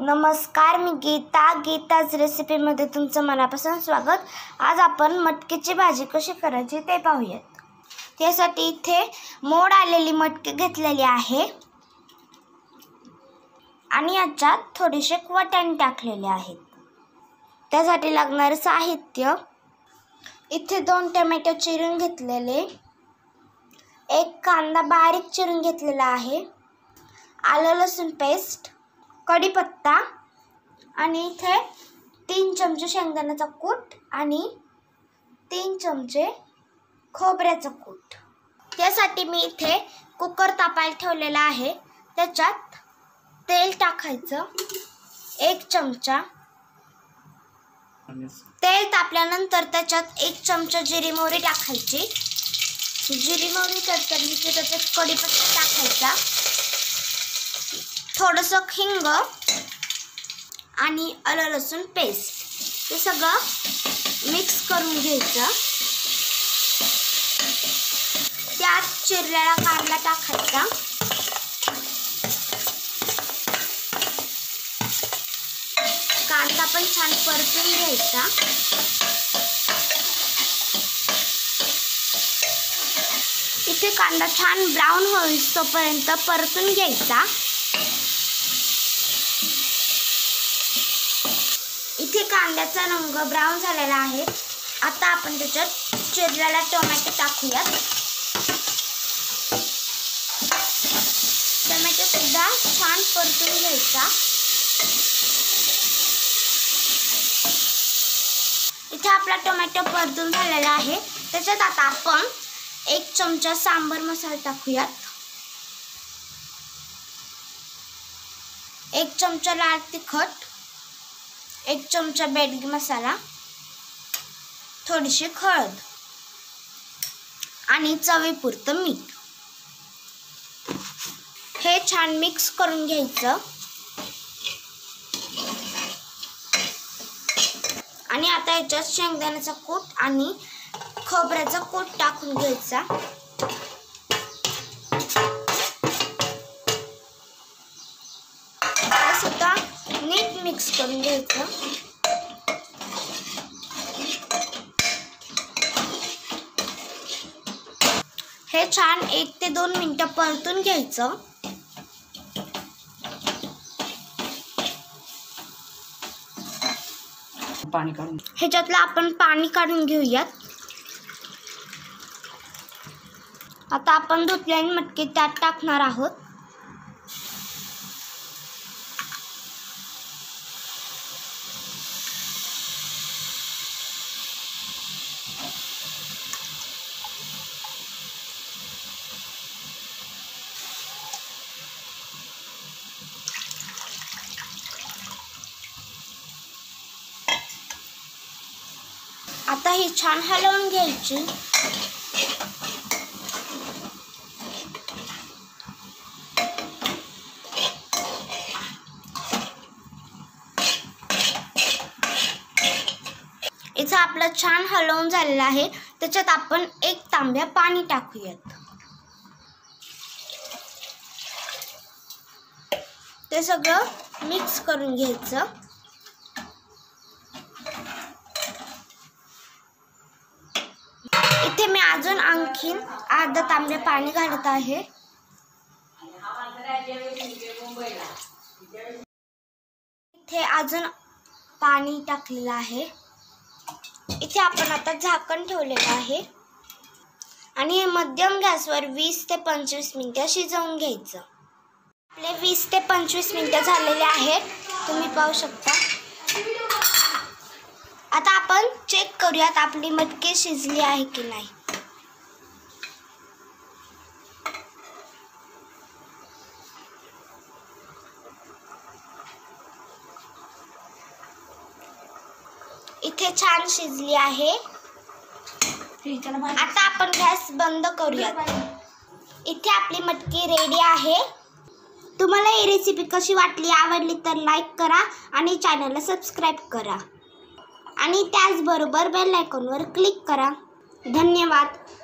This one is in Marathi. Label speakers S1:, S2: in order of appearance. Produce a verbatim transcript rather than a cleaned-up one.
S1: नमस्कार, मी गीता. गीताच रेसिपीमध्ये तुमचं मनापासून स्वागत. आज आपण मटकीची भाजी कशी करायची ते पाहूयात. त्यासाठी इथे मोड आलेली मटकी घेतलेली आहे आणि याच्यात थोडेसे वाटाणे टाकलेले आहेत. त्यासाठी लागणारे साहित्य: इथे दोन टोमॅटो चिरून घेतलेले, एक कांदा बारीक चिरून घेतलेला आहे, आलं लसूण पेस्ट, कढीपत्ता आणि इथे तीन चमचे शेंगदाण्याचा कूट आणि तीन चमचे खोबऱ्याचा कूट. त्यासाठी मी इथे कुकर तापायला ठेवलेला आहे. त्याच्यात तेल टाकायचं एक चमचा. तेल तापल्यानंतर त्याच्यात एक चमचा जिरी मोहरी टाकायची. जिरी मोहरी तडतडली की त्याच्यात कढीपत्ता टाकायचा, थोडंसं हिंग आणि आलं लसूण पेस्ट. हे सगळं मिक्स करून घ्यायचं. त्यात चिरलेला कांदा टाकायचा. कांदा पण छान परतून घ्यायचा. इथे कांदा छान ब्राऊन होईल तोपर्यंत परतून घ्यायचा. इथे कांद्याचा रंग ब्राऊन झालेला आहे. आता आपण त्याच्यात चिरलेला टोमॅटो टाकूयात. टोमॅटो सुद्धा छान परतून घ्यायचा. इथे आपला टोमॅटो परतून झालेला आहे. त्याच्यात आता आपण एक चमचा सांबर मसाला टाकूयात, एक चमचा लाल तिखट, एक चमचा बेडगी मसाला, थोडीशी हळद आणि चवीपुरतं मीठ. हे छान मिक्स करून घ्यायचं आणि आता याच्यात शेंगदाण्याचा कूट आणि खोबऱ्याचा कूट टाकून घ्यायचा. हे सुद्धा नीट मिक्स करून घ्यायचं. हे छान एक ते दोन मिनिटं परतून घ्यायचं.
S2: पाणी काढून
S1: ह्याच्यातलं आपण पाणी काढून घेऊयात. आता आपण धुतलेली मटकी त्यात टाकणार आहोत. आता ही छान हलवून घ्यायची. इथं आपलं छान हलवून झालेलं आहे. त्याच्यात आपण एक तांब्या पाणी टाकूयात. ते सगळं मिक्स करून घ्यायचं. इथे मी अजून आणखीन अर्धा तांब्या पाणी घालत आहे. इथे अजून पाणी टाकलेलं आहे. इथे आपण आता झाकण ठेवलेलं आहे आणि मध्यम गॅसवर वीस ते पंचवीस मिनिटं शिजवून घ्यायचं. आपले वीस ते पंचवीस मिनिटं झालेले आहेत, तुम्ही पाहू शकता. आता आपण चेक करूयात आपली मटकी शिजली आहे की नाही. इथे छान शिजली आहे. आता आपण गॅस बंद करूयात. इथे आपली मटकी रेडी आहे. तुम्हाला ही रेसिपी कशी वाटली, आवडली तर लाईक करा आणि चॅनलला सबस्क्राईब करा आणि त्याचबरोबर बेल आयकॉनवर क्लिक करा. धन्यवाद.